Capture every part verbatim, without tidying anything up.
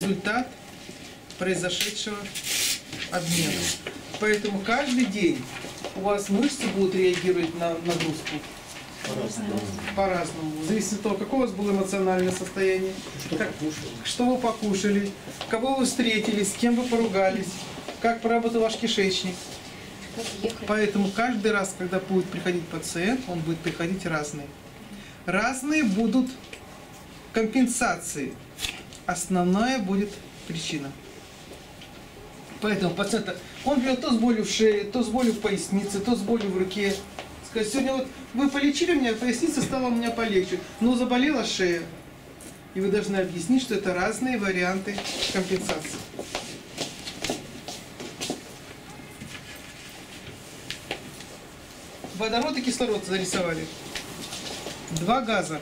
результат произошедшего обмена. Поэтому каждый день у вас мышцы будут реагировать на нагрузку по-разному. В зависимости от того, какое у вас было эмоциональное состояние, Что, как, покушали? что вы покушали, кого вы встретились, с кем вы поругались, как поработал ваш кишечник. Поэтому каждый раз, когда будет приходить пациент, он будет приходить разный. Разные будут компенсации. Основная будет причина. Поэтому пациента, он придет то с болью в шее, то с болью в пояснице, то с болью в руке. Сказать, сегодня вот вы полечили меня, поясница стала у меня полегче, но заболела шея. И вы должны объяснить, что это разные варианты компенсации. Водород и кислород зарисовали. Два газа.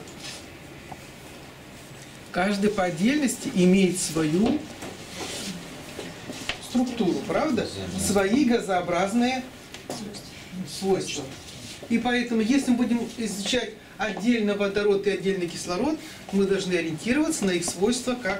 Каждый по отдельности имеет свою структуру, правда? Свои газообразные свойства. И поэтому, если мы будем изучать отдельно водород и отдельно кислород, мы должны ориентироваться на их свойства как...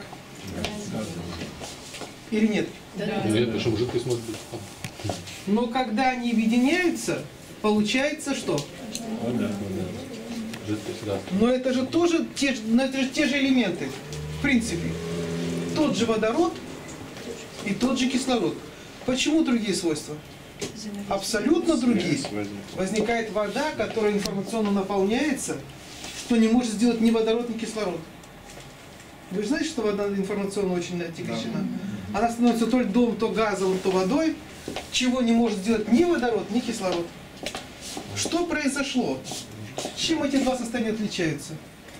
Или нет? Да. Нет, потому что жидкость может быть. Но когда они объединяются, получается что? Жидкость, да. Но это же тоже те, но это же те же элементы. В принципе. Тот же водород и тот же кислород. Почему другие свойства? Абсолютно другие. Возникает вода, которая информационно наполняется, что не может сделать ни водород, ни кислород. Вы же знаете, что вода информационно очень отягощена? Она становится то льдом, то газом, то водой, чего не может сделать ни водород, ни кислород. Что произошло? Чем эти два состояния отличаются?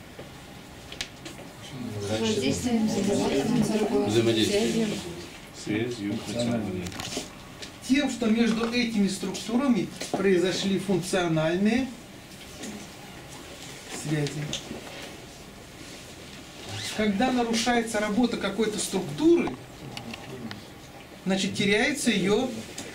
Взаимодействие. Связью. Тем, что между этими структурами произошли функциональные связи. Когда нарушается работа какой-то структуры, значит теряется ее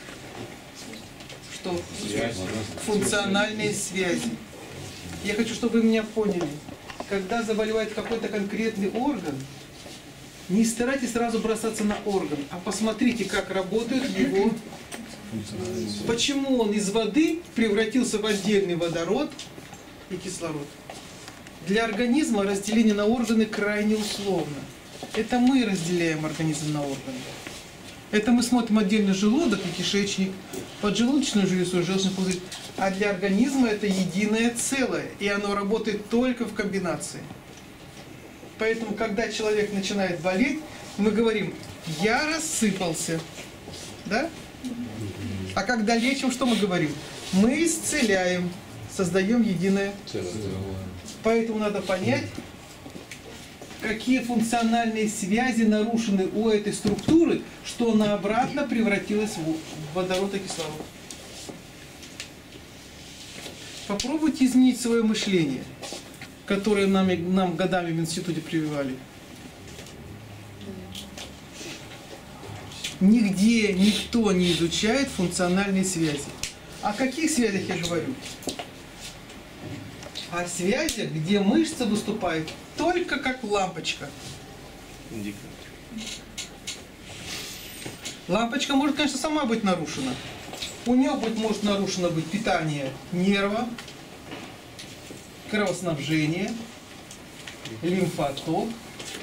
что? Функциональные связи. Я хочу, чтобы вы меня поняли. Когда заболевает какой-то конкретный орган, не старайтесь сразу бросаться на орган, а посмотрите, как работает его. Почему он из воды превратился в отдельный водород и кислород. Для организма разделение на органы крайне условно. Это мы разделяем организм на органы. Это мы смотрим отдельно желудок и кишечник, поджелудочную железу, желчный пузырь. А для организма это единое целое, и оно работает только в комбинации. Поэтому, когда человек начинает болеть, мы говорим: я рассыпался. Да? А когда лечим, что мы говорим? Мы исцеляем, создаем единое целое. Поэтому надо понять, какие функциональные связи нарушены у этой структуры, что она обратно превратилась в водород и кислород. Попробуйте изменить свое мышление, которое нам, нам годами в институте прививали. Нигде никто не изучает функциональные связи. О каких связях я говорю? О связях, где мышца выступает только как лампочка. Индикатор. Лампочка может, конечно, сама быть нарушена. У нее быть, может нарушено быть питание нерва, кровоснабжение, лимфоток.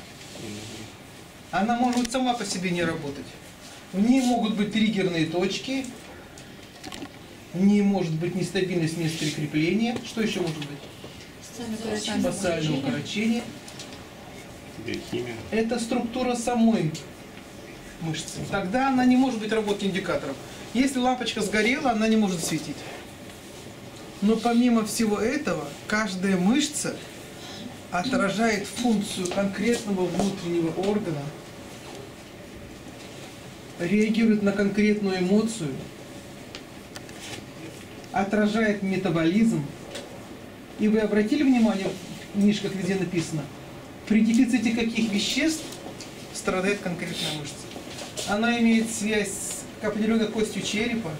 Она может сама по себе не работать. В ней могут быть триггерные точки, в ней может быть нестабильность мест прикрепления. Что еще может быть? Спасальное укорочение. Биохимия. Это структура самой мышцы. Тогда она не может быть работой индикатором. Если лампочка сгорела, она не может светить. Но помимо всего этого, каждая мышца отражает функцию конкретного внутреннего органа, реагирует на конкретную эмоцию, отражает метаболизм. И вы обратили внимание, в книжках везде написано, при дефиците каких веществ страдает конкретная мышца. Она имеет связь с определенной костью черепа,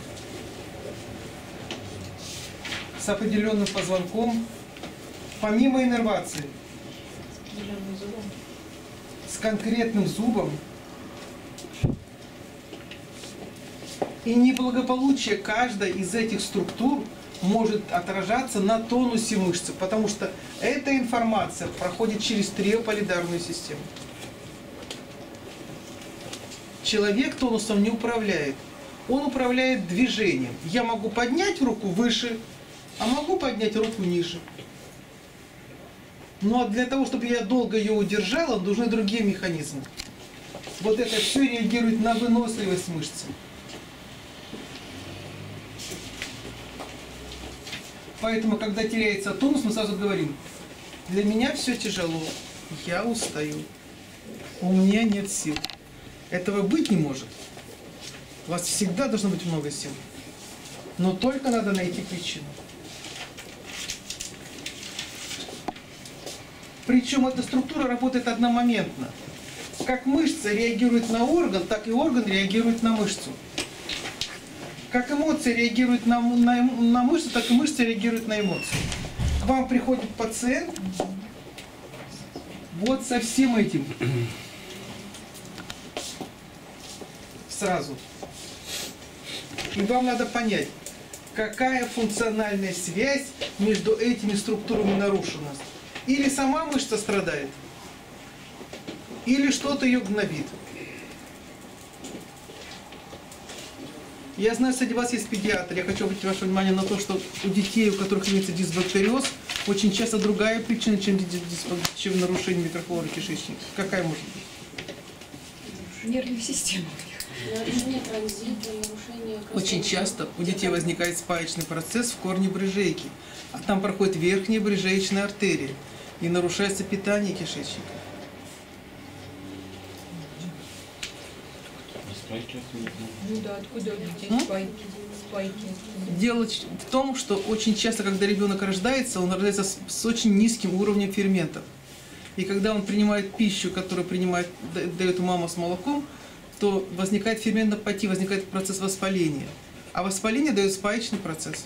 с определенным позвонком, помимо иннервации, с конкретным зубом. И неблагополучие каждой из этих структур может отражаться на тонусе мышцы, потому что эта информация проходит через триополидарную систему. Человек тонусом не управляет. Он управляет движением. Я могу поднять руку выше, а могу поднять руку ниже. Но для того, чтобы я долго ее удержала, нужны другие механизмы. Вот это все реагирует на выносливость мышцы. Поэтому, когда теряется тонус, мы сразу говорим: для меня все тяжело, я устаю, у меня нет сил. Этого быть не может. У вас всегда должно быть много сил. Но только надо найти причину. Причем эта структура работает одномоментно. Как мышца реагирует на орган, так и орган реагирует на мышцу. Как эмоции реагируют на, на, на мышцу, так и мышца реагирует на эмоции. К вам приходит пациент вот со всем этим. Сразу. И вам надо понять, какая функциональная связь между этими структурами нарушена. Или сама мышца страдает, или что-то ее гнобит. Я знаю, среди вас есть педиатр. Я хочу обратить ваше внимание на то, что у детей, у которых имеется дисбактериоз, очень часто другая причина, чем, чем нарушение микрофлоры кишечника. Какая может быть? Нервная система. Нарушение транзита, нарушение... Очень часто у детей возникает спаечный процесс в корне брыжейки, а там проходит верхняя брыжеечная артерия, и нарушается питание кишечника. Ну да, откуда у детей М? спайки? Спайки. Дело в том, что очень часто, когда ребенок рождается, он рождается с, с очень низким уровнем ферментов. И когда он принимает пищу, которую принимает, дает мама с молоком, то возникает ферментопатия, возникает процесс воспаления. А воспаление дает спаечный процесс.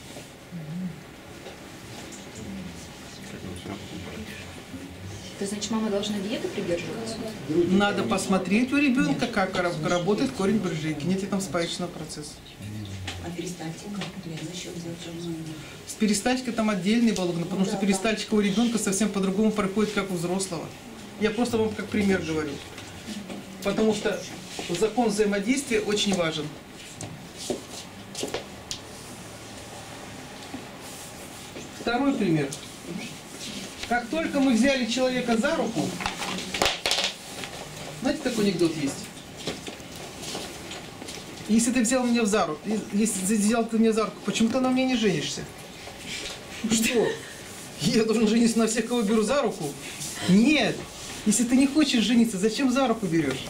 Это значит, мама должна диеты придерживаться? Надо посмотреть у ребенка, как работает корень брыжейки. Нет ли там спаечного процесса. А перистальтика? Зачем делать? С перистальтикой там отдельный волокна, потому что перистальтика у ребенка совсем по-другому проходит, как у взрослого. Я просто вам как пример говорю. Потому что закон взаимодействия очень важен. Второй пример. Как только мы взяли человека за руку, знаете, такой анекдот есть? Если ты взял меня за руку, если ты взял ты меня за руку, почему ты на мне не женишься? Что? Я должен жениться на всех, кого беру за руку? Нет. Если ты не хочешь жениться, зачем за руку берешь?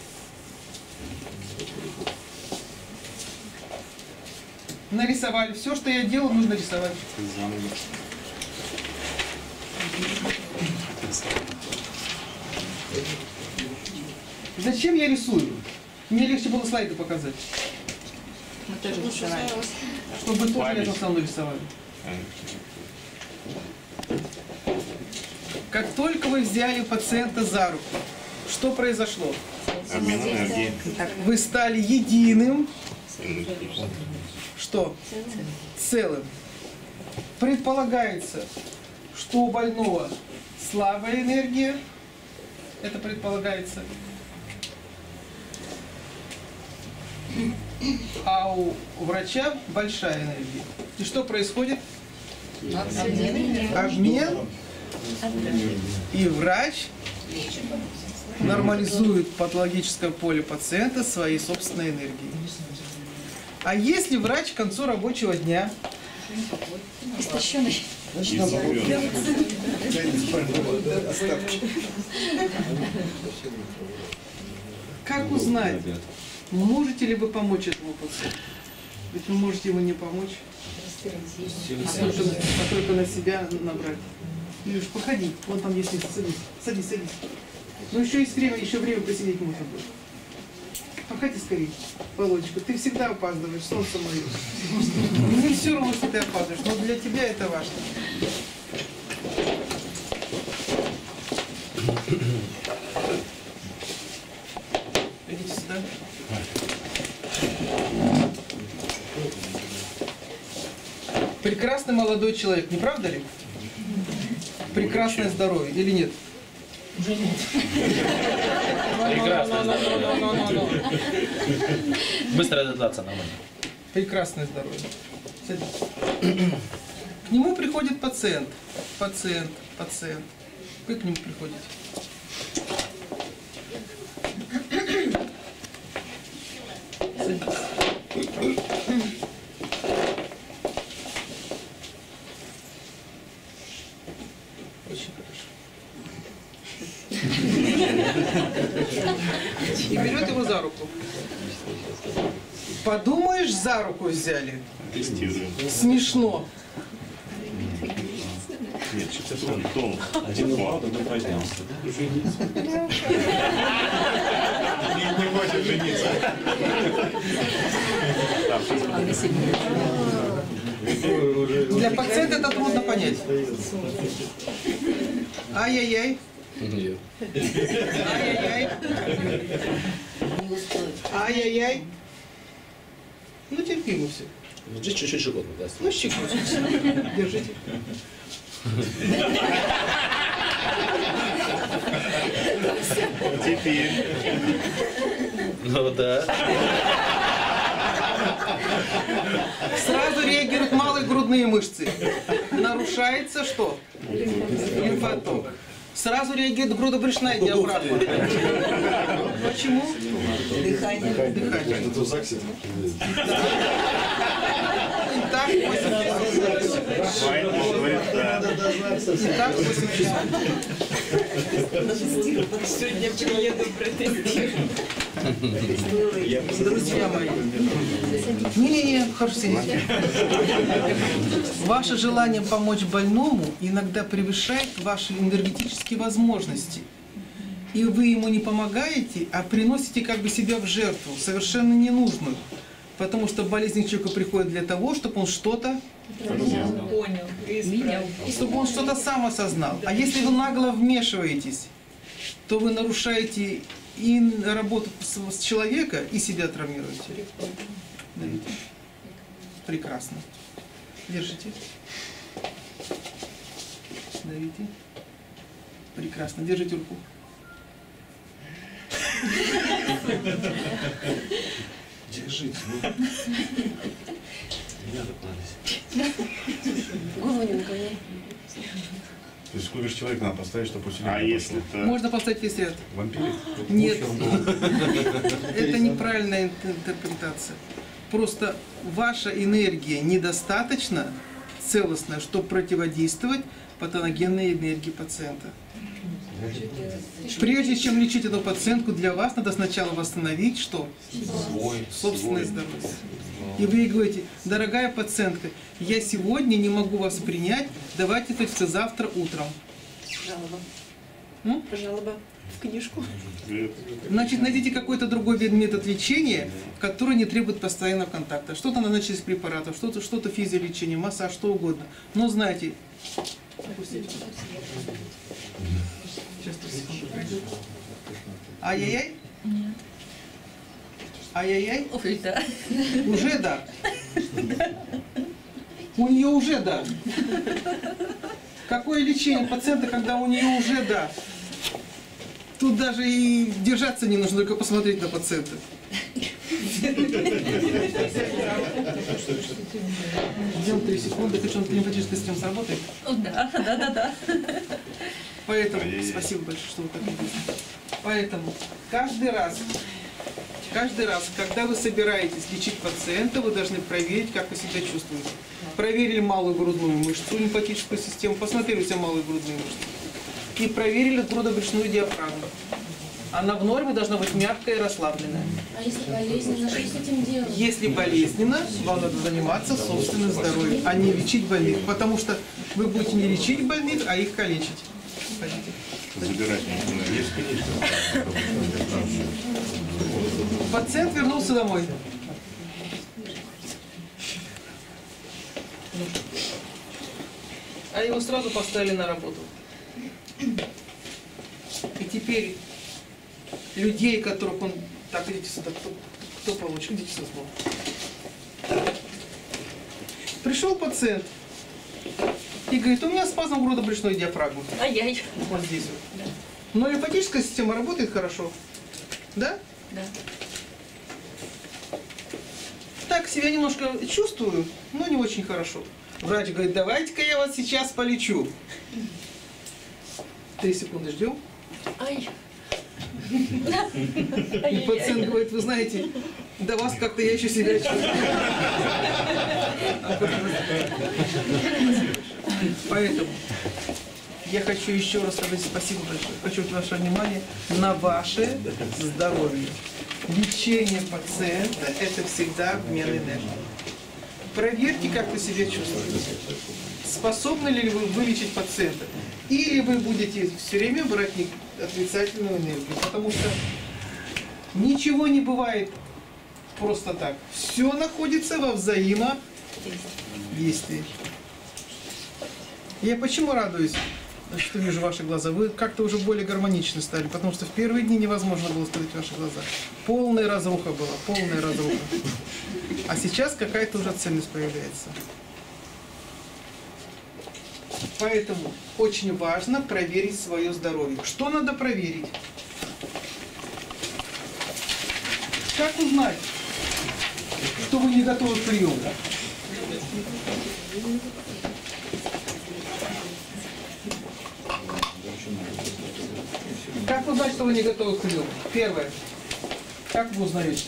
Нарисовали. Все, что я делал, нужно рисовать. Зачем я рисую? Мне легче было слайды показать. Мы тоже рисовали. Чтобы тоже рядом со мной рисовали. Как только вы взяли пациента за руку, что произошло? Обмен энергии. Вы стали единым. Что? Целым. Предполагается, что у больного слабая энергия. Это предполагается. А у врача большая энергия. И что происходит? Обмен. И врач нормализует патологическое поле пациента своей собственной энергией. А если врач к концу рабочего дня Истощенный. как узнать, можете ли вы помочь этому пациенту? Ведь вы можете ему не помочь, а только, а только на себя набрать. Илюш, походи, вон там есть место, садись, садись, садись. Ну еще есть время, еще время посидеть можно будет. Походи скорее, Володечка, ты всегда опаздываешь, солнце мое. Мне все равно, что ты опаздываешь, но для тебя это важно. Идите сюда. Прекрасный молодой человек, не правда ли? Прекрасное здоровье или нет? Уже нет. Прекрасное здоровье. Быстрая адаптация, нормально. Прекрасное здоровье. Садитесь. К нему приходит пациент. Пациент, пациент. Вы к нему приходите. Садитесь. Очень хорошо. И берет его за руку. Подумаешь, за руку взяли. Тестируем. Смешно. Нет, сейчас он тон. Один упал, тогда поднялся. Не хочет жениться. Для пациента это трудно понять. Ай-яй-яй. Нет. Ай-яй-яй. Ай-яй-яй. Ну, терпимо все. Здесь чуть-чуть щекотно, да? Ну, щекочет. Держите. Теперь. Ну да. Сразу реагируют малые грудные мышцы. Нарушается что? Лимфоток. Сразу реагирует грудобрюшная диафрагма. Почему? Дыхание. Дыхание. Итак, восемь часов. Вайн говорит, да. Итак, восемь часов. Сегодня приеду протестировать. Друзья мои. Не-не-не, хорошо сидите. Ваше желание помочь больному иногда превышает ваши энергетические возможности. И вы ему не помогаете, а приносите как бы себя в жертву, совершенно ненужную. Потому что болезнь к человеку приходит для того, чтобы он что-то Понял. чтобы он что-то сам осознал. А если вы нагло вмешиваетесь, то вы нарушаете и работу с, с человека, и себя травмируете. Давите. Прекрасно. Держите. Давите. Прекрасно. Держите руку. Держите. Не надо класть. Голову не наклоняй. То есть сколько же человек надо поставить, чтобы усиление А пошло? если это... Можно поставить весь ряд. Вампиры? Нет. Это неправильная интерпретация. Просто ваша энергия недостаточно целостная, чтобы противодействовать патогенной энергии пациента. Прежде чем лечить эту пациентку, для вас надо сначала восстановить что? Свой. Собственное здоровье. И вы ей говорите: дорогая пациентка, я сегодня не могу вас принять, давайте только завтра утром. Жалоба. М? Жалоба в книжку. Значит, найдите какой-то другой вид- метод лечения, который не требует постоянного контакта. Что-то назначить из препаратов, что-то что-то физиолечение, массаж, что угодно. Но знаете... Опустите. Сейчас три секунды пройдет. Ай-яй-яй? Ай-яй-яй? Ой, да. Уже да. У нее уже да. Какое лечение пациента, когда у нее уже да? Тут даже и держаться не нужно, только посмотреть на пациента. Ждем три секунды, хоть он климатическая система сработает. Да, да, да, да. Поэтому, спасибо большое, что вы так любите. Поэтому каждый раз, каждый раз, когда вы собираетесь лечить пациента, вы должны проверить, как вы себя чувствуете. Проверили малую грудную мышцу, лимфатическую систему, посмотрели все малые грудные мышцы. И проверили грудобрюшную диафрагму. Она в норме должна быть мягкая и расслабленная. А если болезненно, что с этим делать? Если болезненно, вам надо заниматься собственным здоровьем, а не лечить больных. Потому что вы будете не лечить больных, а их калечить. Пойдите. Забирать можно. Есть, конечно. Пациент вернулся домой. А его сразу поставили на работу. И теперь людей, которых он Так, идите сюда, кто, кто получит, идите сюда. Пришел пациент и говорит, у меня спазм грудобрюшной диафрагмы. Ай-яй. Вот здесь вот. Но лимфатическая система работает хорошо. Да? Да. Так себя немножко чувствую, но не очень хорошо. Врач говорит, давайте-ка я вас сейчас полечу. Три секунды ждем. Ай. И пациент говорит, вы знаете, до вас как-то я еще себя чувствую. Поэтому я хочу еще раз сказать спасибо большое. Хочу ваше внимание на ваше здоровье. Лечение пациента – это всегда обмен энергии. Проверьте, как вы себя чувствуете. Способны ли вы вылечить пациента? Или вы будете все время брать отрицательную энергию? Потому что ничего не бывает просто так. Все находится во взаимодействии. Я почему радуюсь, что вижу ваши глаза? Вы как-то уже более гармоничны стали, потому что в первые дни невозможно было смотреть в ваши глаза. Полная разруха была, полная разруха. А сейчас какая-то уже цельность появляется. Поэтому очень важно проверить свое здоровье. Что надо проверить? Как узнать, что вы не готовы к приему? Как узнать, что вы не готовы к приему? Первое. Как вы узнаете?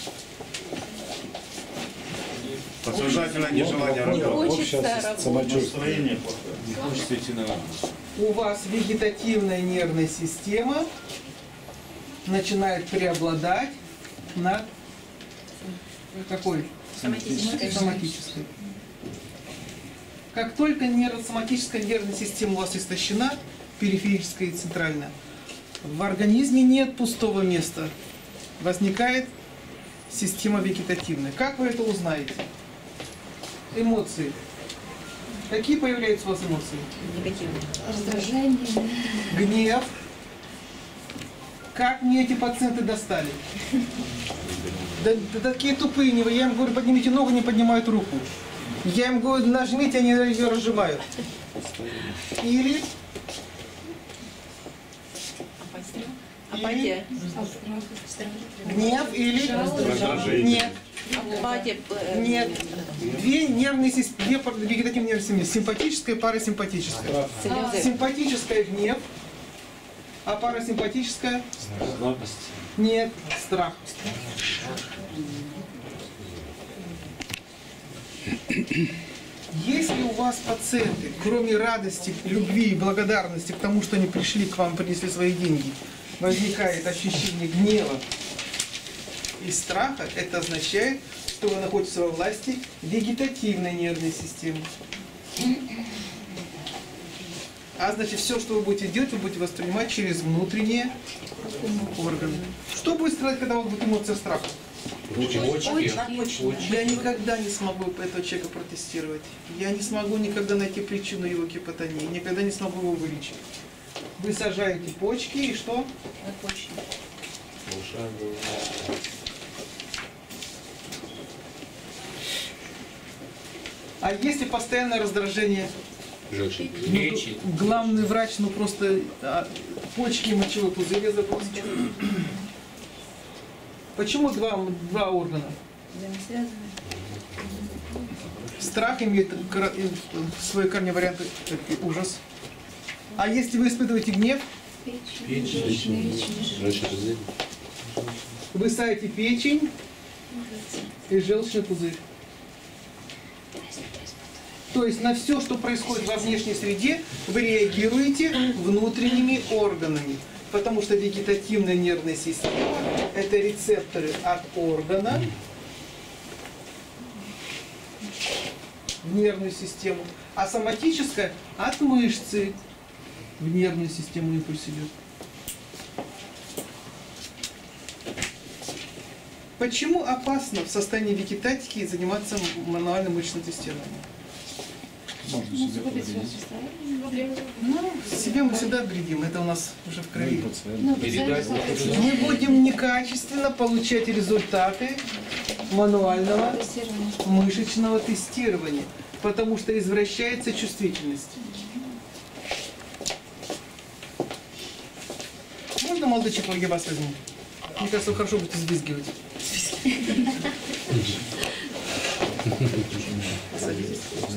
Подсознательное нежелание Не работать. хочется работать. Настроение плохое. Не хочется идти на работу. У вас вегетативная нервная система начинает преобладать над какой? Соматической. Соматической. Как только нерв, соматическая нервная система у вас истощена, периферическая и центральная, в организме нет пустого места. Возникает система вегетативная. Как вы это узнаете? Эмоции. Какие появляются у вас эмоции? Негативно. Раздражение. Гнев. Как мне эти пациенты достали? Да, да такие тупые, не вы. Я им говорю, поднимите ногу, не поднимают руку. Я им говорю, нажмите, они ее разжимают. Или... Апатия. Гнев или... Раздражение. Нет. Апатия. э, Нет. Две нервные системы, две пар- вегетативные нервные системы. Симпатическая и парасимпатическая. Слезы. Симпатическая гнев, а парасимпатическая нет, страх. Если у вас пациенты, кроме радости, любви и благодарности к тому, что они пришли к вам, принесли свои деньги, возникает ощущение гнева и страха, это означает, что вы находитесь во власти вегетативной нервной системы. А значит, все, что вы будете делать, вы будете воспринимать через внутренние органы. Что будет страдать, когда у вас будет эмоция страха? Я никогда не смогу этого человека протестировать. Я не смогу никогда найти причину его гипотонии. Никогда не смогу его вылечить. Вы сажаете почки и что? А если постоянное раздражение? Желчный. Ну, главный врач, ну просто а, почки и мочевой пузырь я забыл. Почему два, два органа? Страх имеет кор- свой корневой вариант это ужас. А если вы испытываете гнев, вы ставите печень и желчный пузырь. То есть на все, что происходит во внешней среде, вы реагируете внутренними органами. Потому что вегетативная нервная система – это рецепторы от органа в нервную систему, а соматическая – от мышцы в нервную систему импульс идет. Почему опасно в состоянии вегетатики заниматься мануальным мышечным тестированием? Можно себе повредить. Ну, себе мы всегда вредим, это у нас уже в крови. Ну, Передать. Мы будем некачественно получать результаты мануального мышечного тестирования, потому что извращается чувствительность. Можно, молодой человек, я вас возьму? Мне кажется, вы хорошо будете взвизгивать. Садитесь.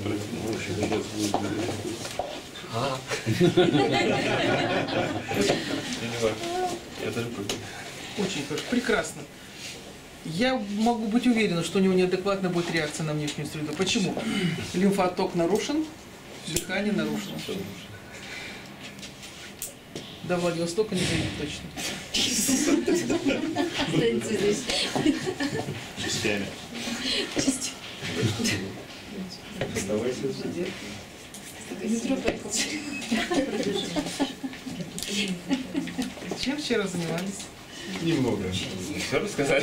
Я даже против. Очень хорошо, прекрасно. Я могу быть уверена, что у него неадекватная будет реакция на внешнюю среду. Почему? Лимфоток нарушен, дыхание нарушено. До Владивостока не дойдет точно. Останется здесь. Частями. Оставайся. Метро поехал. Чем вчера занимались? Немного. Все рассказали?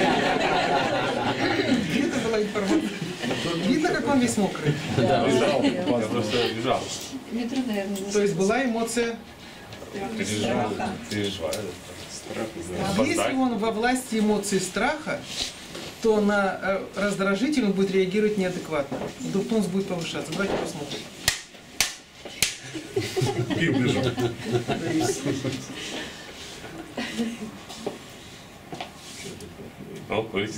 Где-то была информация. Видно, как он весь мокрый. Лежал. Я просто лежал. Метро, наверное. То есть была эмоция. Переживал. Переживал. Страх. Если он во власти эмоций страха, то на э, раздражитель он будет реагировать неадекватно. Вдруг тонус будет повышаться. Давайте посмотрим. И убежал. Он курит.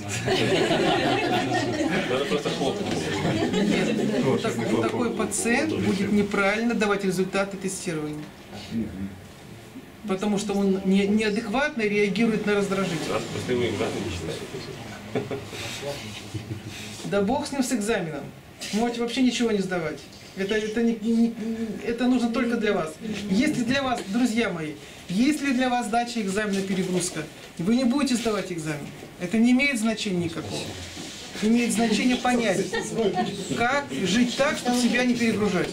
Надо просто хлопнуть. Нет, вот так- вот такой пациент будет неправильно давать результаты тестирования. Потому что он не, неадекватно реагирует на раздражитель. Нас просто вы экзамен не читаете. Да бог с ним с экзаменом. Можете вообще ничего не сдавать. Это, это, не, не- это нужно только для вас. Если для вас, друзья мои, если для вас сдача экзамена перегрузка, вы не будете сдавать экзамен. Это не имеет значения никакого. Имеет значение понять, как жить так, чтобы себя не перегружать.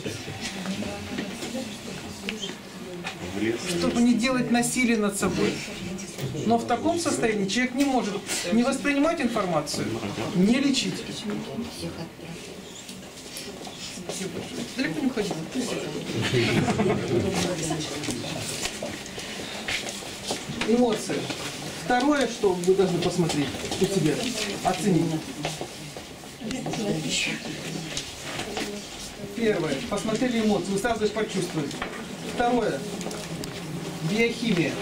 Чтобы не делать насилие над собой. Но в таком состоянии человек не может не воспринимать информацию, не лечить. Спасибо большое. Далеко не уходите. Эмоции. Второе, что вы должны посмотреть у себя, оценить. Первое. Посмотрели эмоции, вы сразу их почувствовали. Второе. Биохимия.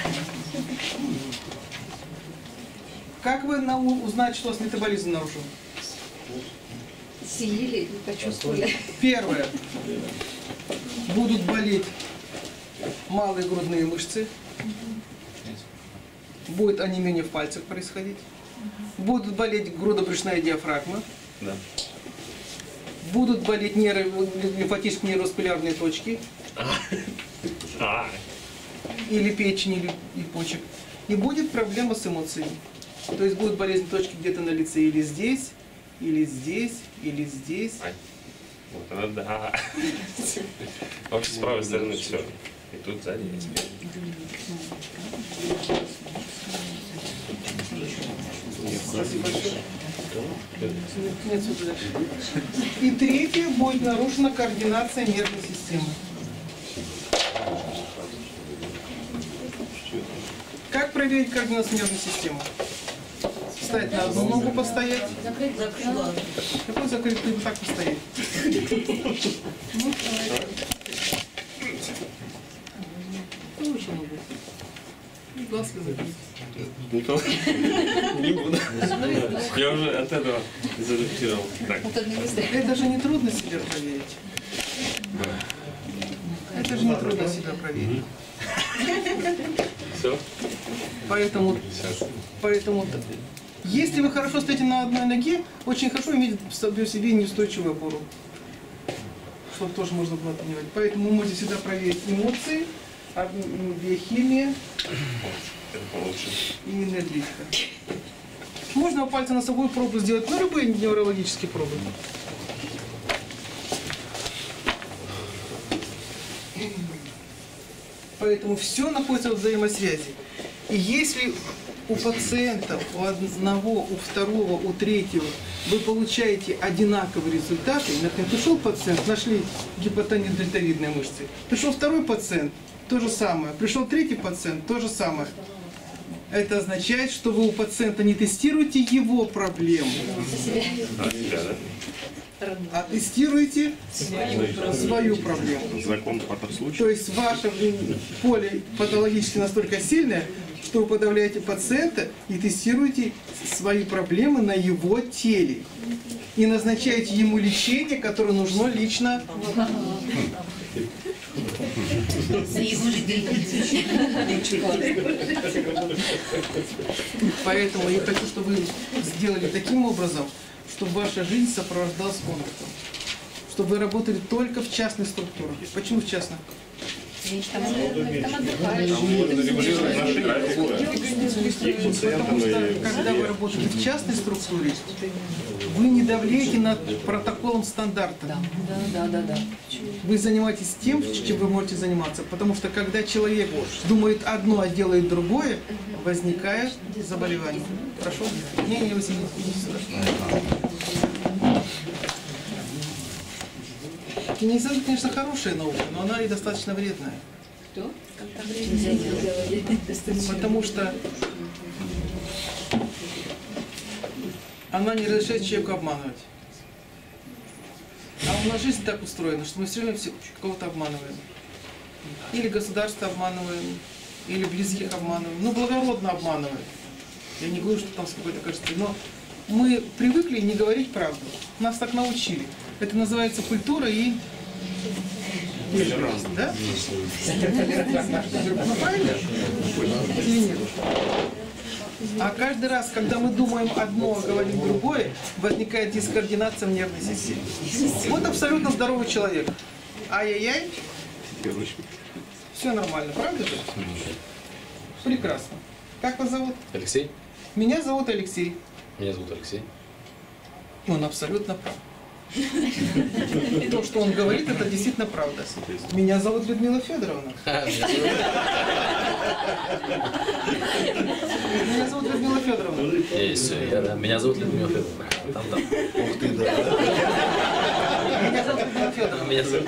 Как вы на- узнать, что у вас метаболизм нарушен? Съели и почувствовали. Первое. Будут болеть малые грудные мышцы. Будет онемение в пальцах происходить. Будут болеть грудобрюшная диафрагма. Да. Будут болеть нейро, лимфатические нейроваскулярные точки. А, Или печени, или и почек. И будет проблема с эмоциями. То есть будут болезнь точки где-то на лице или здесь, или здесь, или здесь. ай. Вот она, да. Вообще с правой стороны все. И тут сзади есть. Спасибо большое. Нет, сюда дальше. И третье, будет нарушена координация нервной системы. Как проверить координацию нервной системы? Встать на одну ногу, постоять. Закрыть, закрыть. Какой закрыть? Либо так постоять. Ну, какую еще ногу? И глазки закрыть. Не буду. Я уже от этого задаптировал. Так. Вот одно место. Это же не трудно себя проверить. Это же не трудно себя проверить. Все? Поэтому, поэтому, если вы хорошо стоите на одной ноге, очень хорошо иметь в себе неустойчивую опору. Чтобы тоже можно было понимать. Поэтому вы можете всегда проверить эмоции, а, м, биохимия Это получше. и энергетика. Можно пальцы носовую пробу сделать, ну любые неврологические пробы. Поэтому все находится в взаимосвязи. И если у пациента, у одного, у второго, у третьего вы получаете одинаковые результаты, например, пришел пациент, нашли гипотонию дельтовидной мышцы, пришел второй пациент, то же самое, пришел третий пациент, то же самое. Это означает, что вы у пациента не тестируете его проблему, а тестируете свою проблему. Закон по случаю. То есть ваше поле патологически настолько сильное, что вы подавляете пациента и тестируете свои проблемы на его теле. И назначаете ему лечение, которое нужно лично. Поэтому я хочу, чтобы вы сделали таким образом, чтобы ваша жизнь сопровождалась конкурсом. Чтобы вы работали только в частных структурах. Почему в частных? Там, там отдыхаешь. Потому что, когда вы работаете в частной структуре, вы не давлеете над протоколом стандарта. Да, да, да, да. Вы занимаетесь тем, чем вы можете заниматься. Потому что, когда человек думает одно, а делает другое, возникает заболевание. Прошу? Не, не, вы сидите, идите сюда. Кинезиология, конечно, хорошая наука, но она и достаточно вредная. Кто? Потому что она не разрешает человеку обманывать. А у нас жизнь так устроена, что мы все время все кого-то обманываем. Или государство обманываем, или близких обманываем. Ну, благородно обманываем. Я не говорю, что там с какой-то качеством, но мы привыкли не говорить правду. Нас так научили. Это называется культура и... Да? Ну, правильно? Или нет? А каждый раз, когда мы думаем одно, а говорим другое, возникает дискоординация в нервной системе. Вот абсолютно здоровый человек. Ай-яй-яй. Все нормально, правда же? Прекрасно. Как вас зовут? Алексей? Меня зовут Алексей. Меня зовут Алексей. Он абсолютно прав. То, что он говорит, это действительно правда. Меня зовут Людмила Федоровна. Меня зовут Людмила Федоровна. Есть, я, да. Меня зовут Людмила Федоровна. Там, там. Ух ты, да. Меня зовут Людмила Федоровна. Меня зовут.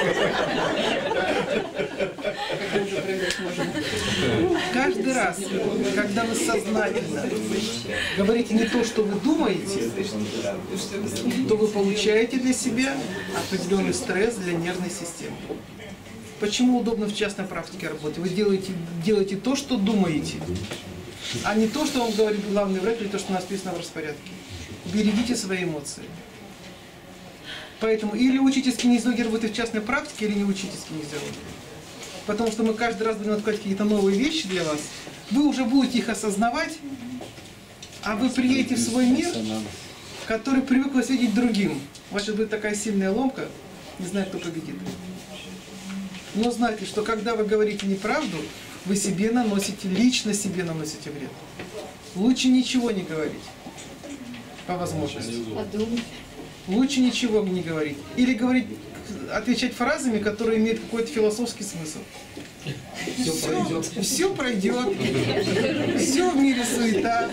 Каждый раз, когда вы сознательно говорите не то, что вы думаете, то вы получаете для себя определенный стресс для нервной системы. Почему удобно в частной практике работать? Вы делаете, делаете то, что думаете, а не то, что вам говорит главный врач, или то, что написано в распорядке. Берегите свои эмоции. Поэтому или учитесь кинезиологии работать в частной практике, или не учитесь кинезиологии. Потому что мы каждый раз будем открывать какие-то новые вещи для вас. Вы уже будете их осознавать, а вы приедете в свой мир, который привык вас видеть другим. У вас сейчас будет такая сильная ломка, не знаю, кто победит. Но знайте, что когда вы говорите неправду, вы себе наносите, лично себе наносите вред. Лучше ничего не говорить, по возможности. Лучше ничего не говорить. Или говорить, отвечать фразами, которые имеют какой-то философский смысл. Все пройдет. Все пройдет. Все в мире суета.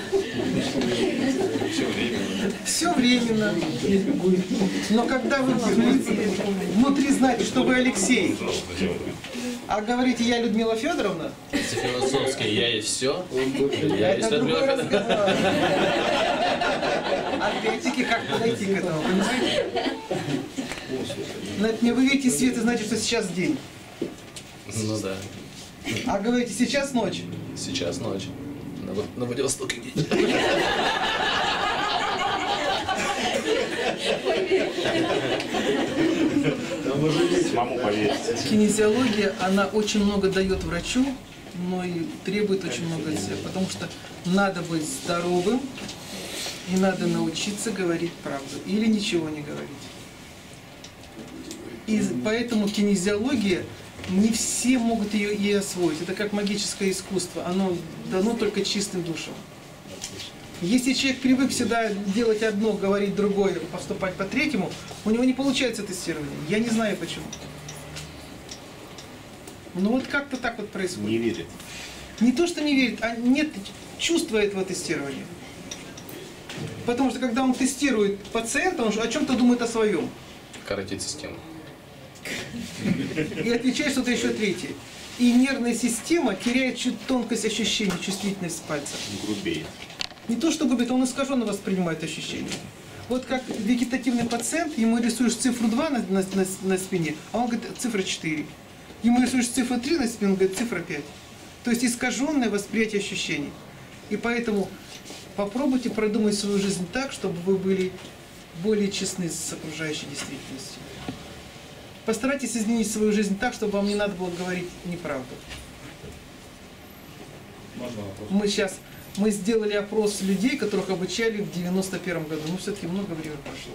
Все временно. Но когда вы внутри знаете, что вы Алексей, а говорите, я Людмила Федоровна, Если философски я и все, я есть это другой Людмила Федоровна. разговор. Опять-таки, как подойти к этому, понимаете? Но вы видите свет, и значит, что сейчас день. Ну да. А говорите, сейчас ночь. Сейчас ночь. На, Вла- на Владивостоке день. Маму поверьте. Кинезиология, она очень много дает врачу, но и требует очень много от себя. Потому что надо быть здоровым, и надо научиться говорить правду. Или ничего не говорить. И поэтому кинезиология, не все могут ее и освоить. Это как магическое искусство. Оно дано только чистым душам. Если человек привык всегда делать одно, говорить другое, поступать по третьему, у него не получается тестирование. Я не знаю почему. Ну вот как-то так вот происходит. Не верит. Не то, что не верит, а нет чувство этого тестирования. Потому что когда он тестирует пациента, он о чем-то думает о своем. Коротить систему. И отвечает что-то еще третье. И нервная система теряет чуть тонкость ощущений, чувствительность пальца. Грубее. Не то, что губит, он искаженно воспринимает ощущения. Вот как вегетативный пациент, ему рисуешь цифру два на, на, на, на спине, а он говорит цифра четыре. Ему рисуешь цифру три на спине, он говорит цифра пять. То есть искаженное восприятие ощущений. И поэтому попробуйте продумать свою жизнь так, чтобы вы были более честны с окружающей действительностью. Постарайтесь изменить свою жизнь так, чтобы вам не надо было говорить неправду. Мы сейчас мы сделали опрос людей, которых обучали в девяносто первом году. Ну, все-таки много времени прошло.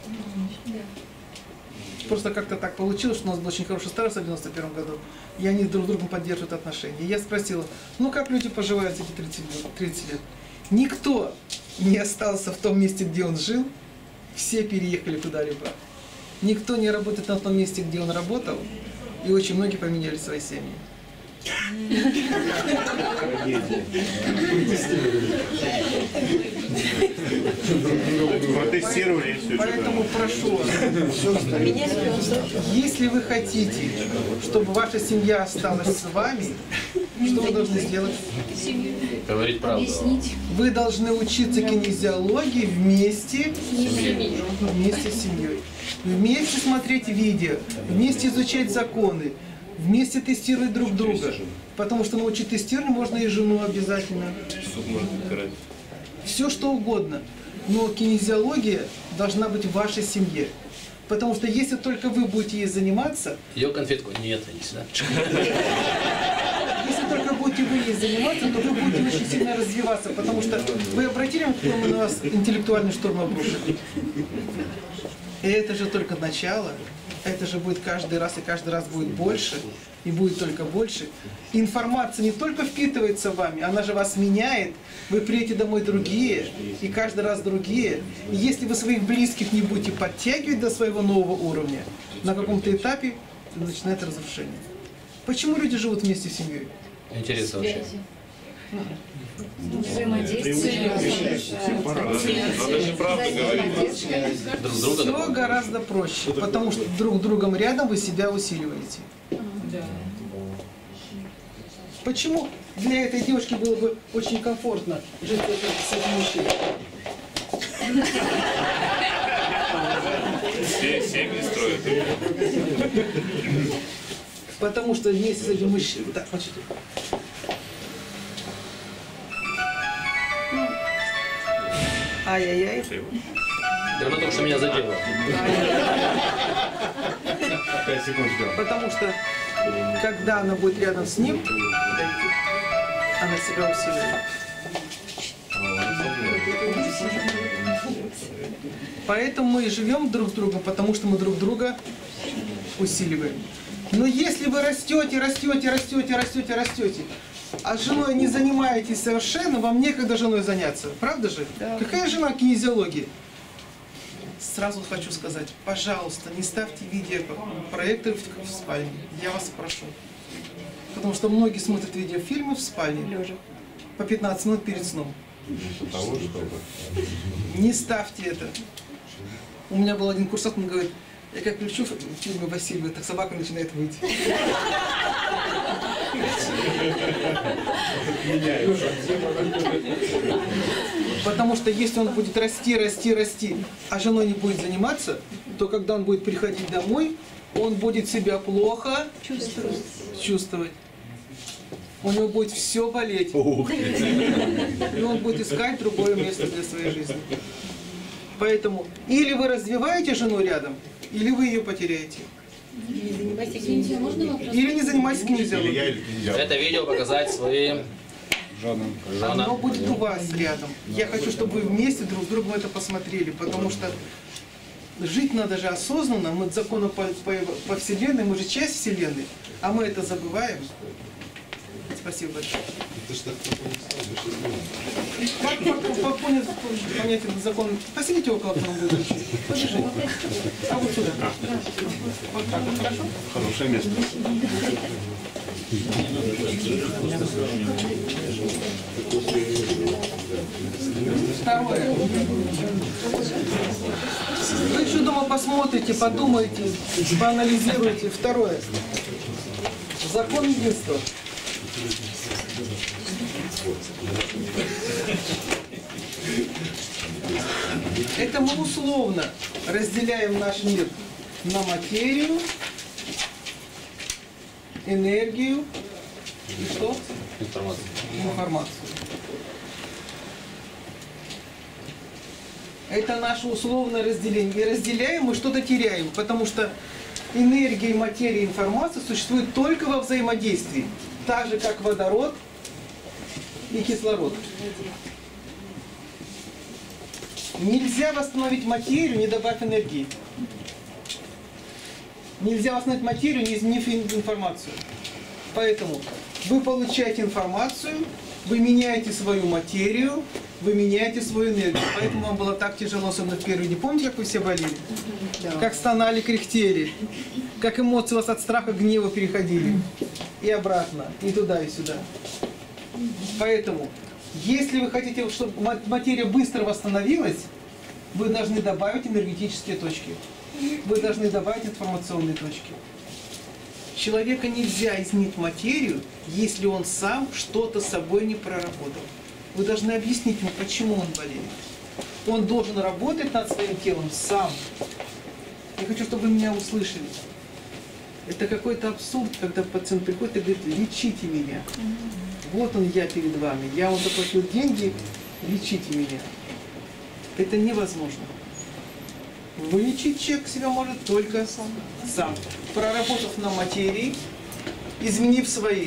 Просто как-то так получилось, что у нас был очень хороший староста в девяносто первом году, и они друг с другом поддерживают отношения. И я спросила, ну как люди поживают эти тридцать лет? Никто не остался в том месте, где он жил, все переехали куда-либо. Никто не работает на том месте, где он работал, и очень многие поменяли свои семьи. Протестировали и все. Поэтому прошу вас, если вы хотите, чтобы ваша семья осталась с вами, что вы должны сделать? Говорить правду. Вы должны учиться кинезиологии вместе, вместе с семьей. Вместе смотреть видео, вместе изучать законы, вместе тестировать друг друга. Потому что научить тестированию можно и жену обязательно. Все что угодно. Но кинезиология должна быть в вашей семье. Потому что если только вы будете ей заниматься... Ее конфетку нет, не сюда. Если только будете вы ей заниматься, то вы будете очень сильно развиваться. Потому что вы обратили, как мы на вас интеллектуальный шторм обрушили. И это же только начало. Это же будет каждый раз, и каждый раз будет больше, и будет только больше. Информация не только впитывается вами, она же вас меняет. Вы приедете домой другие, и каждый раз другие. И если вы своих близких не будете подтягивать до своего нового уровня, на каком-то этапе начинается разрушение. Почему люди живут вместе с семьей? Интересно вообще. Взаимодействие. Надо же правду говорить. Друг друга Все дополняют. гораздо проще, потому что друг с другом рядом вы себя усиливаете. Почему для этой девушки было бы очень комфортно жить с этим мужчиной? Все семьи строят. Потому что вместе с этим мужчиной... Так, почти. Ай-яй-яй. Равно то, что меня задело. Пять секунд ждем. Потому что, когда она будет рядом с ним, она себя усиливает. Поэтому мы и живем друг с другом, потому что мы друг друга усиливаем. Но если вы растете, растете, растете, растете, растете, а с женой не занимаетесь совершенно, вам некогда женой заняться. Правда же? Да. Какая жена кинезиологии? Сразу хочу сказать, пожалуйста, не ставьте видеопроекторы в спальне. Я вас прошу. Потому что многие смотрят видеофильмы в спальне лежа по пятнадцать минут перед сном. Того, чтобы... Не ставьте это. У меня был один курсант, он говорит, я как включу в фильме Васильева, так собака начинает выть. Потому что если он будет расти, расти, расти, а женой не будет заниматься, то когда он будет приходить домой, он будет себя плохо чувствовать. чувствовать. У него будет все болеть. И он будет искать другое место для своей жизни. Поэтому или вы развиваете жену рядом, или вы ее потеряете. Извините, можно вопрос? Или не занимайтесь Или я, кинезиологией. или кинезиолог. Это видео показать своим Жанам. Оно женам. будет у вас рядом. Я хочу, чтобы вы вместе друг с другом это посмотрели, потому что жить надо же осознанно. Мы законы по, по, по Вселенной, мы же часть Вселенной, а мы это забываем. Спасибо большое. Как как понять понятие закон? Посидите около, потом будет учить. Подержи. А вот сюда. Вот так вот, хорошо? Хорошее место. После Второе. Вы еще дома посмотрите, подумайте, поанализируйте. Второе. Закон единства. Это мы условно разделяем наш мир на материю, энергию и что? Информация. Информацию. Это наше условное разделение. И разделяем мы что-то теряем, потому что энергия, материя и информация существуют только во взаимодействии. Так же, как водород и кислород. Нельзя восстановить материю, не добавив энергии. Нельзя восстановить материю, не изменив информацию. Поэтому вы получаете информацию, вы меняете свою материю, вы меняете свою энергию. Поэтому вам было так тяжело, особенно в первые дни. Помните, как вы все болели? Как стонали, кряхтели. Как эмоции у вас от страха к гневу переходили. И обратно, и туда, и сюда. Поэтому, если вы хотите, чтобы материя быстро восстановилась, вы должны добавить энергетические точки. Вы должны добавить информационные точки. Человека нельзя изменить материю, если он сам что-то с собой не проработал. Вы должны объяснить ему, почему он болеет. Он должен работать над своим телом сам. Я хочу, чтобы вы меня услышали. Это какой-то абсурд, когда пациент приходит и говорит: лечите меня. Вот он я перед вами. Я вам заплатил деньги, лечите меня. Это невозможно. Вылечить человек себя может только сам. сам. Проработав на материи, изменив свои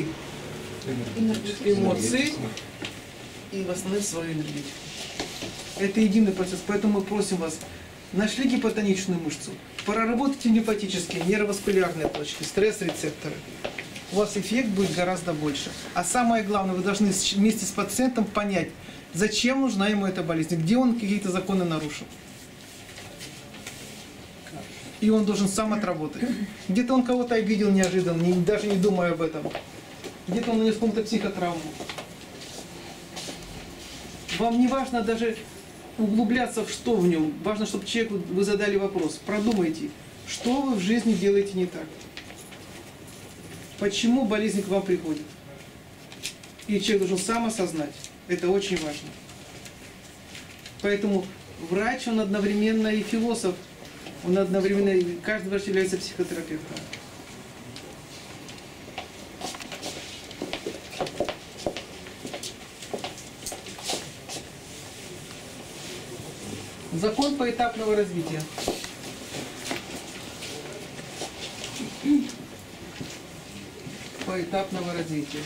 эмоции и восстановив свою энергетику. Это единый процесс. Поэтому мы просим вас, нашли гипотоничную мышцу, проработайте лимфатические, нейроваскулярные точки, стресс-рецепторы. У вас эффект будет гораздо больше. А самое главное, вы должны вместе с пациентом понять, зачем нужна ему эта болезнь, где он какие-то законы нарушил. И он должен сам отработать. Где-то он кого-то обидел неожиданно, не, даже не думая об этом. Где-то он нанес какую-то психотравму. Вам не важно даже углубляться в что в нем. Важно, чтобы человеку вы задали вопрос. Продумайте, что вы в жизни делаете не так. Почему болезнь к вам приходит. И человек должен сам осознать. Это очень важно. Поэтому врач, он одновременно и философ. Он одновременно, каждый врач является психотерапевтом. Закон поэтапного развития. Поэтапного развития.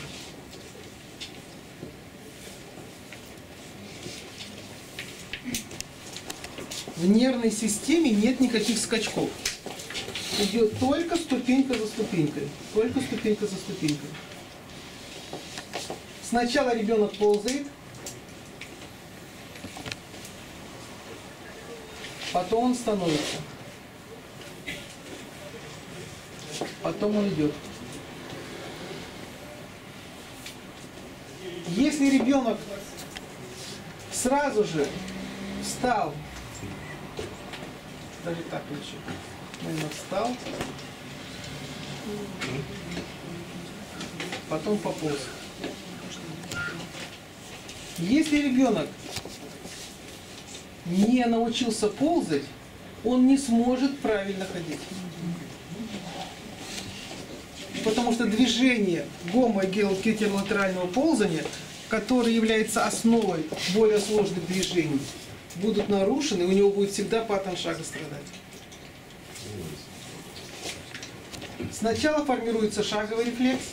В нервной системе нет никаких скачков. Идет только ступенька за ступенькой. Только ступенька за ступенькой. Сначала ребенок ползает, потом он становится, потом он идет. Если ребенок сразу же встал, даже так лучше, наверное, встал, потом пополз. Если ребенок не научился ползать, он не сможет правильно ходить. Потому что движение гомо-гетеролатерального ползания, которое является основой более сложных движений, будут нарушены, у него будет всегда паттерн шага страдать. Сначала формируется шаговый рефлекс,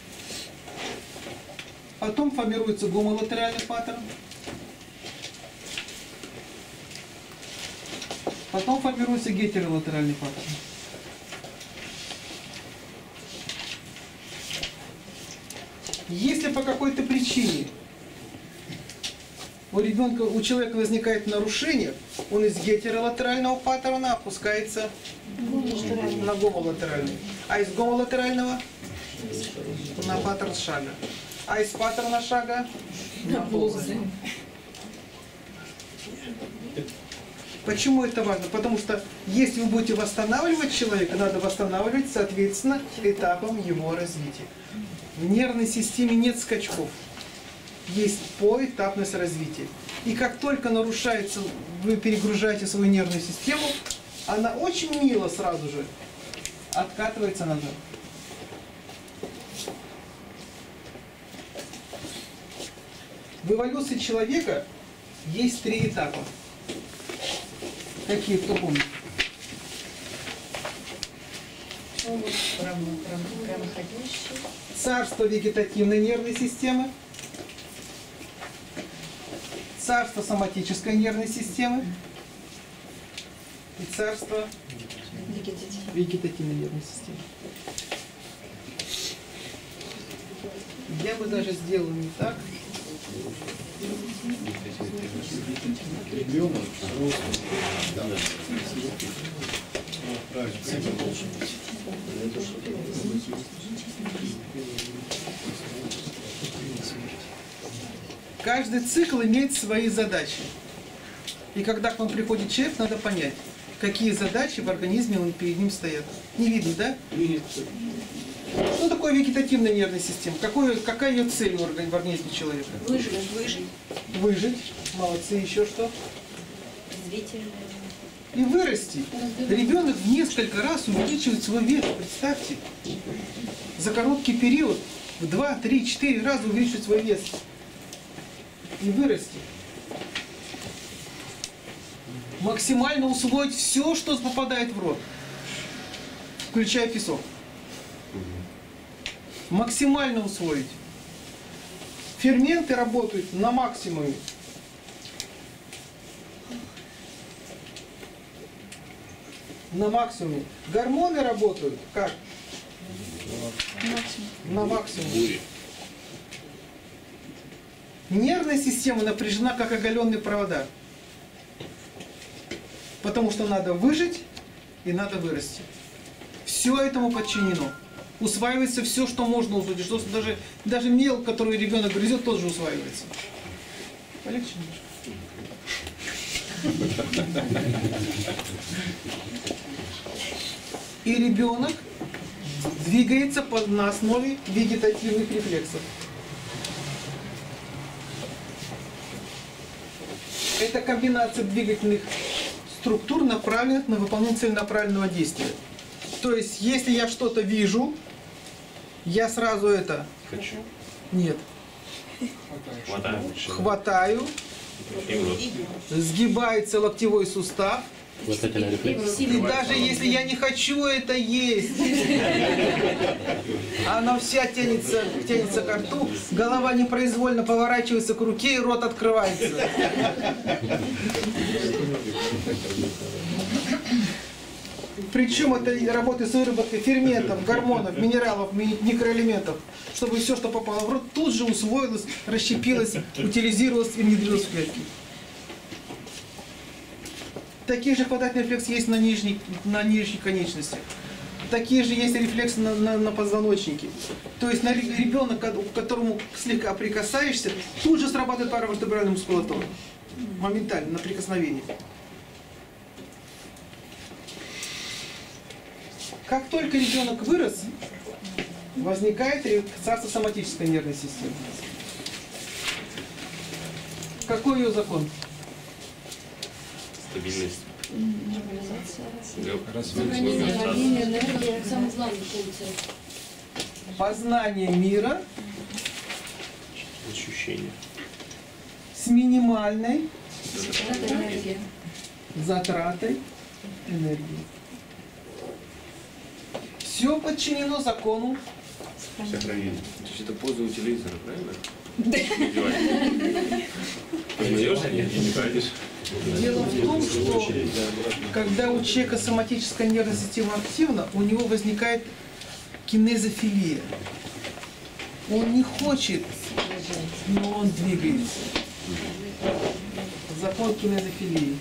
потом формируется гомолатеральный паттерн, потом формируется гетеролатеральный паттерн. Если по какой-то причине у ребенка, у человека возникает нарушение, он из гетеролатерального паттерна опускается на гомолатеральный. А из гомолатерального на паттерн шага. А из паттерна шага на ползание. Почему это важно? Потому что если вы будете восстанавливать человека, надо восстанавливать соответственно этапам его развития. В нервной системе нет скачков. Есть поэтапность развития. И как только нарушается, вы перегружаете свою нервную систему, она очень мило сразу же откатывается назад. В эволюции человека есть три этапа. Какие, кто помнит? Царство вегетативной нервной системы, царство соматической нервной системы и царство вегетативной нервной системы. Я бы даже сделал не так. Каждый цикл имеет свои задачи. И когда к вам приходит человек, надо понять, какие задачи в организме он, перед ним стоят. Не видно, да? Что такое вегетативная нервная система? Какое, какая ее цель в организме человека? Выжить, выжить. Выжить. Молодцы. Еще что? Развитие. И вырасти. Ребенок в несколько раз увеличивает свой вес. Представьте. За короткий период в два, три, четыре раза увеличивает свой вес. И вырасти. Максимально усвоить все, что попадает в рот. Включая песок. Максимально усвоить. Ферменты работают на максимуме. На максимуме. Гормоны работают как? На максимуме. Нервная система напряжена, как оголенные провода. Потому что надо выжить и надо вырасти. Все этому подчинено. Усваивается все, что можно усвоить. Что даже, даже мел, который ребенок грызет, тоже усваивается. Полегче немножко. И ребенок двигается под, на основе вегетативных рефлексов. Это комбинация двигательных структур, направленных на выполнение целенаправленного действия. То есть, если я что-то вижу, я сразу это... Хочу. Нет. Хватаю. Хватаю. И в рот. Сгибается локтевой сустав. Хватательный рефлекс. И даже если я не хочу это есть, она вся тянется, тянется к рту, голова непроизвольно поворачивается к руке, и рот открывается. Причем это работает с выработкой ферментов, гормонов, минералов, ми- микроэлементов, чтобы все, что попало в рот, тут же усвоилось, расщепилось, утилизировалось и внедрилось в клетки. Такие же хватательные рефлексы есть на нижней, на нижней конечности. Такие же есть рефлексы на, на, на позвоночнике. То есть на ребенок, к которому слегка прикасаешься, тут же срабатывает паравертебральная мускулатура. Моментально, на прикосновение. Как только ребенок вырос, возникает царство соматической нервной системы. Какой ее закон? Стабильность. Сохранение энергии, это самое главное функция. Познание мира Ощущение. с минимальной Это энергия. затратой энергии. Все подчинено закону. Сохранение. То есть это поза у телевизора, правильно? Да. Познаешь? Не катишь. Дело в том, что когда у человека соматическая нервная система активна, у него возникает кинезофилия. Он не хочет, но он двигается. Закон кинезофилии.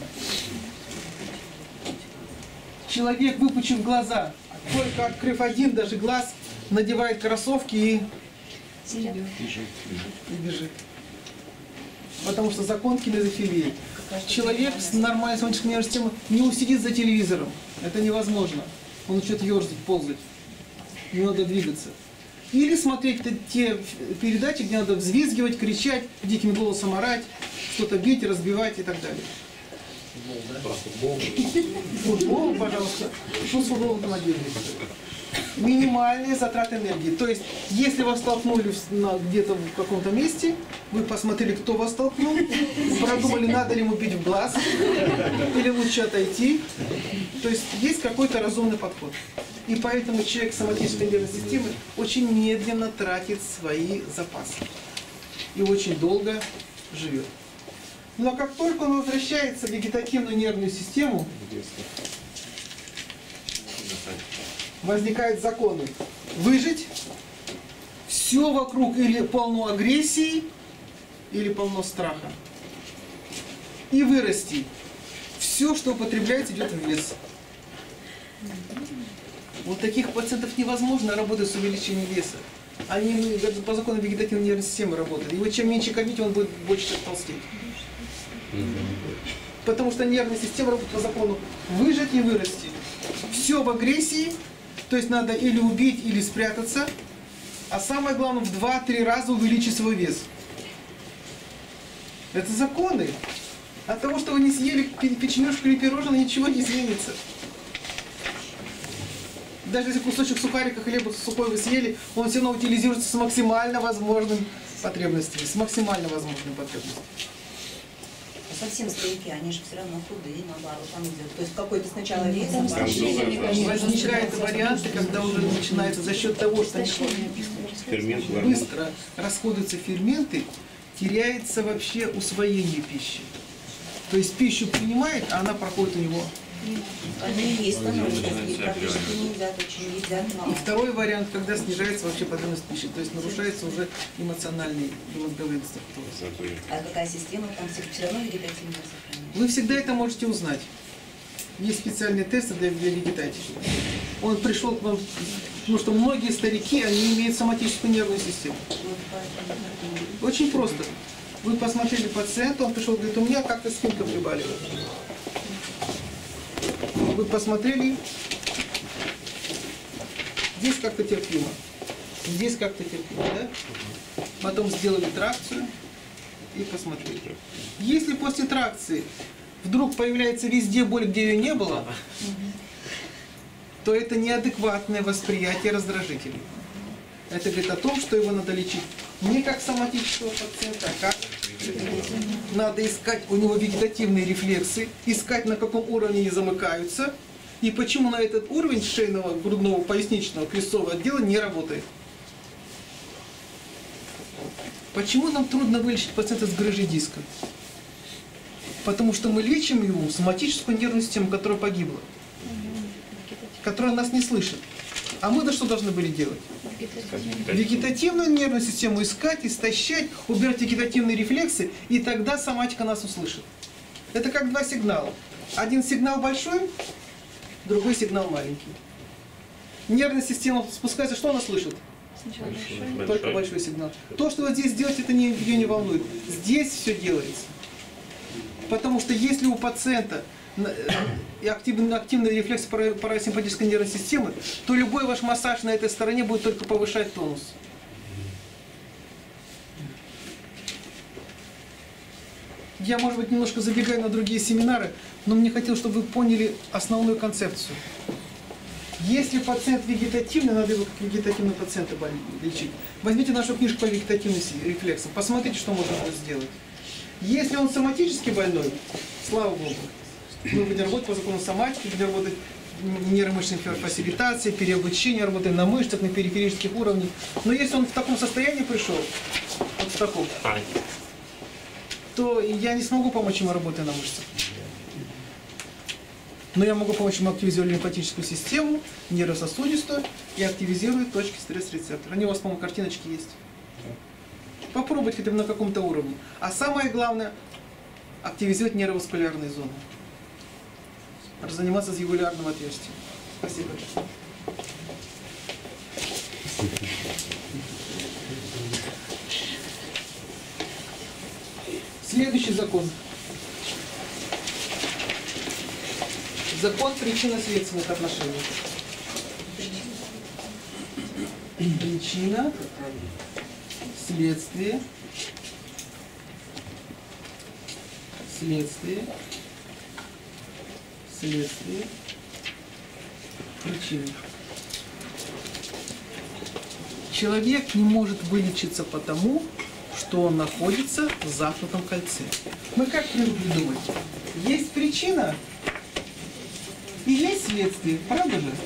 Человек, выпучив глаза, только открыв один даже глаз, надевает кроссовки и, и бежит. Потому что закон кинезофилии. Человек с нормальной соматической нервной системой не усидит за телевизором. Это невозможно. Он начнет ерзать, ползать. Не надо двигаться. Или смотреть те передачи, где надо взвизгивать, кричать, диким голосом орать, что-то бить, разбивать и так далее. Футбол, пожалуйста. Ну, с футболом там отдельно. Минимальные затраты энергии. То есть, если вас столкнули где-то в каком-то месте, вы посмотрели, кто вас столкнул, продумали, надо ли ему бить в глаз, или лучше отойти. То есть, есть какой-то разумный подход. И поэтому человек с соматической нервной системой очень медленно тратит свои запасы. И очень долго живет. Но как только он возвращается в вегетативную нервную систему, возникают законы. Выжить, все вокруг или полно агрессии, или полно страха. И вырасти. Все, что употребляется, идет в вес. Вот таких пациентов невозможно работать с увеличением веса. Они по закону вегетативной нервной системы работают. Его чем меньше кормить, он будет больше толстеть. Потому что нервная система работает по закону выжить и вырасти. Все в агрессии, то есть надо или убить, или спрятаться. А самое главное, в два-три раза увеличить свой вес. Это законы. От того, что вы не съели печенюшку или пирожное, ничего не изменится. Даже если кусочек сухарика, хлеба сухой вы съели, он все равно утилизируется с максимально возможным потребностями, с максимально возможными потребностями. Совсем старики, они же все равно худые, наоборот, там идет. То есть какой-то сначала вес, а потом... Возникают варианты, когда уже начинается за счет того, что быстро расходуются ферменты, теряется вообще усвоение пищи. То есть пищу принимает, а она проходит у него. Они есть, становятся, и практически не едят, очень едят мало. И второй вариант, когда снижается вообще потребность пищи, то есть нарушается уже эмоциональный и мозговые структуры. А какая система там все равно вегетативная сохраняется? Вы всегда это можете узнать. Есть специальные тесты для, для вегетатии. Он пришел к вам, потому что многие старики, они имеют соматическую нервную систему. Очень просто. Вы посмотрели пациента, он пришел, говорит, у меня как-то спинка прибаливает. Вы посмотрели, здесь как-то терпимо, здесь как-то терпимо, да? Потом сделали тракцию и посмотрели. Если после тракции вдруг появляется везде боль, где ее не было, то это неадекватное восприятие раздражителей. Это говорит о том, что его надо лечить не как соматического пациента, а как надо искать у него вегетативные рефлексы, искать, на каком уровне они замыкаются, и почему на этот уровень шейного, грудного, поясничного, крестцового отдела не работает. Почему нам трудно вылечить пациента с грыжей диска? Потому что мы лечим ему соматическую нервную систему, которая погибла, которая нас не слышит. А мы-то что должны были делать? Вегетативную нервную систему искать, истощать, убирать вегетативные рефлексы, и тогда соматика нас услышит. Это как два сигнала. Один сигнал большой, другой сигнал маленький. Нервная система спускается, что она слышит? Большой. Только большой сигнал. То, что вы здесь делаете, это не, ее не волнует. Здесь все делается. Потому что если у пациента и активный, активный рефлекс парасимпатической нервной системы, то любой ваш массаж на этой стороне будет только повышать тонус. Я, может быть, немножко забегаю на другие семинары, но мне хотелось, чтобы вы поняли основную концепцию. Если пациент вегетативный, надо его как вегетативного пациента лечить. Возьмите нашу книжку по вегетативным рефлексам, посмотрите, что можно будет сделать. Если он соматически больной, слава Богу, мы будем работать по закону соматики, будем работать нейромышечной фасилитации, переобучение, работаем на мышцах, на периферических уровнях. Но если он в таком состоянии пришел, вот в таком, то я не смогу помочь ему, работая на мышцах. Но я могу помочь ему активизировать лимфатическую систему, нейрососудистую и активизировать точки стресс-рецептора. Они у вас, по-моему, картиночки есть. Попробуйте хотя бы на каком-то уровне. А самое главное, активизировать нейроваскулярные зоны. Заниматься с югулярным отверстием. Спасибо. Следующий закон. Закон причинно-следственных отношений. Причина, следствие, следствие, следствие, причина. Человек не может вылечиться потому, что он находится в замкнутом кольце. Мы как привыкли думать? Есть причина и есть следствие, правда же?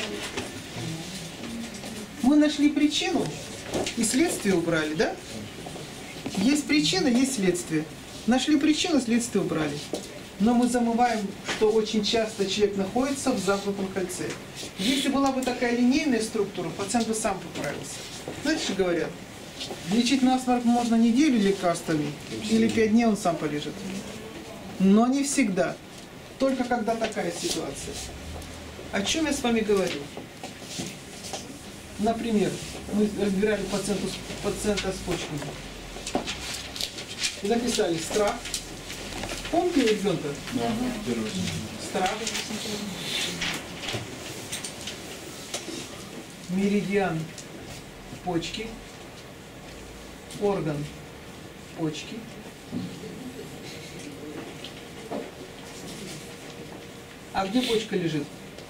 Мы нашли причину и следствие убрали, да? Есть причина, есть следствие. Нашли причину, следствие убрали. Но мы забываем, что очень часто человек находится в замкнутом кольце. Если была бы такая линейная структура, пациент бы сам поправился. Знаете, что говорят? Лечить насморк можно неделю лекарствами, или пять дней он сам полежит. Но не всегда. Только когда такая ситуация. О чем я с вами говорю? Например, мы разбирали пациента, пациента с почками. И написали страх. Помните ребенка? Да. Страх. Меридиан почки. Орган почки. А где почка лежит?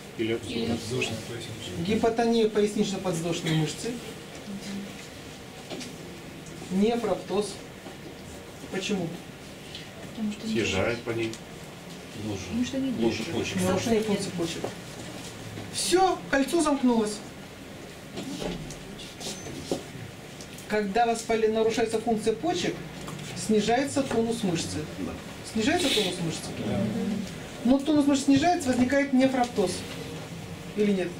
Гипотония пояснично-подвздошной мышцы. Нефроптоз. Почему? Потому что Съезжает по ней. Потому что не Ложа почек. Нарушение функции почек. Все, кольцо замкнулось. Когда воспаление нарушается функция почек, снижается тонус мышцы. Снижается тонус мышцы? Но тонус мышцы снижается, возникает нефроптоз. Или нет?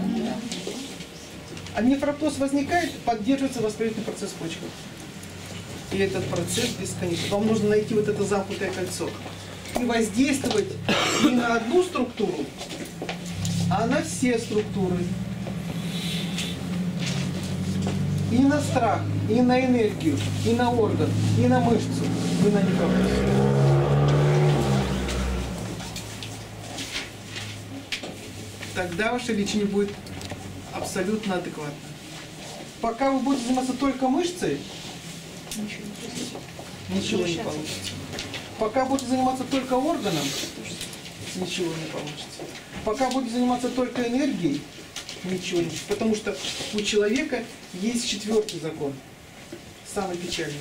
А нефроптоз возникает, поддерживается воспалительный процесс в почках. И этот процесс бесконечный. Вам нужно найти вот это замкнутое кольцо. И воздействовать не на одну структуру, а на все структуры. И на страх, и на энергию, и на орган, и на мышцу, и на нефроптоз. Тогда ваше лечение будет абсолютно адекватно. Пока вы будете заниматься только мышцей, ничего не получится. Пока будете заниматься только органом, ничего не получится. Пока будете заниматься только энергией, ничего не получится. Потому что у человека есть четвертый закон, самый печальный.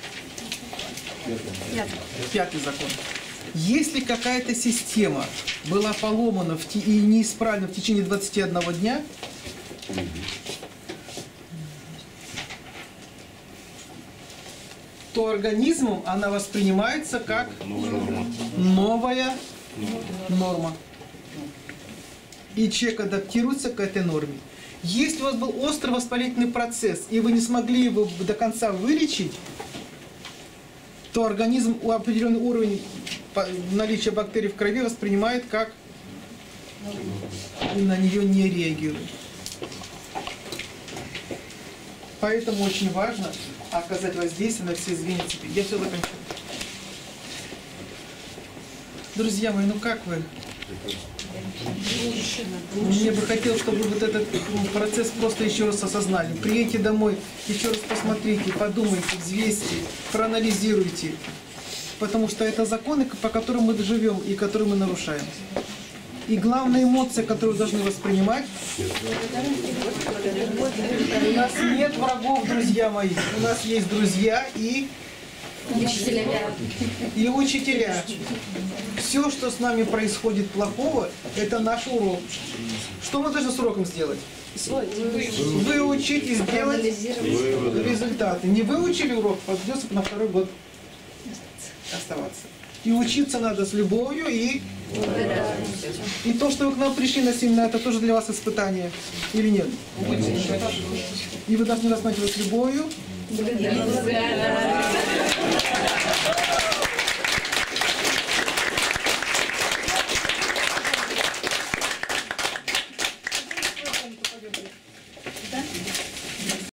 Пятый закон. Если какая-то система была поломана в те, и неисправна в течение двадцати одного дня, то организмом она воспринимается как новая норма. И человек адаптируется к этой норме. Если у вас был острый воспалительный процесс, и вы не смогли его до конца вылечить, то организм у определенный уровень наличия бактерий в крови воспринимает как и на нее не реагирует. Поэтому очень важно оказать воздействие на все звенья цепи. Я все закончил. Друзья мои, ну как вы? Мне бы хотелось, чтобы вы вот этот процесс просто еще раз осознали. Приедете домой, еще раз посмотрите, подумайте, взвесьте, проанализируйте. Потому что это законы, по которым мы живем и которые мы нарушаем. И главная эмоция, которую вы должны воспринимать, у нас нет врагов, друзья мои. У нас есть друзья и учителя. И учителя. Все, что с нами происходит плохого, это наш урок. Что мы должны с уроком сделать? Выучить и сделать результаты. Не выучили урок, придется на второй год оставаться. И учиться надо с любовью и... И то, что вы к нам пришли на семинар, это тоже для вас испытание. Или нет? И вы должны рассматривать с любовью.